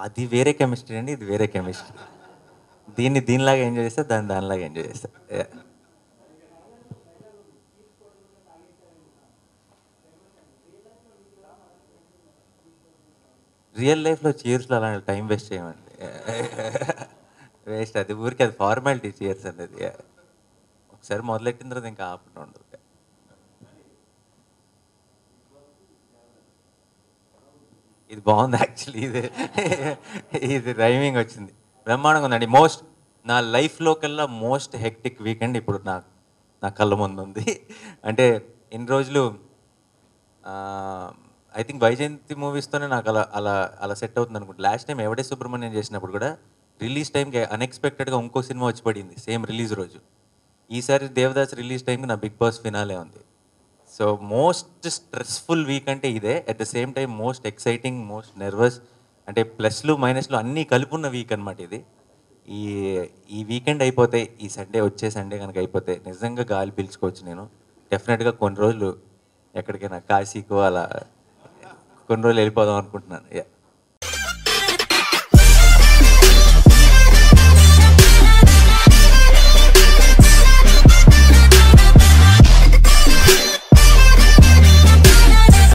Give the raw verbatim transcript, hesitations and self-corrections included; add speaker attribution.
Speaker 1: అది వేరే కెమిస్ట్రీ అండి. ఇది వేరే కెమిస్ట్రీ. దీన్ని దీనిలాగా ఎంజాయ్ చేస్తా. దాన్ని దానిలాగా ఎంజాయ్ చేస్తా. యాహ్! రియల్ లైఫ్‌లో చీర్స్‌లో అలాంటి టైం వేస్ట్ చేయమండి. వేస్ట్ అది ఊరికే అది ఫార్మాలిటీ చీర్స్ అనేది. యాహ్! ఒకసారి మొదలెట్టిన తర్వాత ఇంకా ఆపటం ఉండదు. ఇది బావుంది యాక్చువల్లీ ఇది. ఇది రైమింగ్ వచ్చింది. బ్రహ్మాండంగా ఉందండి. మోస్ట్ నా లైఫ్‌లోకెల్లా మోస్ట్ హెక్టిక్ వీకెండ్ ఇప్పుడు నా నా కళ్ళ ముందుంది. అంటే ఇన్ని రోజులు ఆహ్, ఐ థింక్ 'వైజయంతి' మూవీస్‌తోనే నాకు అలా అలా అలా సెట్ అవుతుందనుకుంటా. లాస్ట్ టైమ్ 'ఎవడే సుబ్రహ్మణ్యం' చేసినప్పుడు కూడా రిలీజ్ టైమ్‌కి అన్‌ఎక్స్‌పెక్టెడ్‌గా ఇంకో సినిమా వచ్చి పడింది. సేమ్ రిలీజ్ రోజు. ఈసారి 'దేవదాస్' రిలీజ్ టైమ్‌కి నా 'బిగ్ బాస్' ఫినాలే ఉంది. సో, మోస్ట్ స్ట్రెస్‌ఫుల్ వీక్ అంటే ఇదే. At the same time most exciting, most nervous అంటే ప్లస్‌లు, మైనస్‌లు అన్నీ కలిపున్న వీక్ అనమాట ఇది. ఈ ఈ వీకెండ్ అయిపోతే, ఈ సండే వచ్చే సండే గనక అయిపోతే నిజంగా గాలి పీల్చుకోవచ్చు నేను. డెఫినిట్‌గా కొన్ని రోజులు ఎక్కడికైనా కాశీకో అలా కొన్ని రోజులు ఎళ్ళిపోదాం అనుకుంటున్నాను. యాహ్!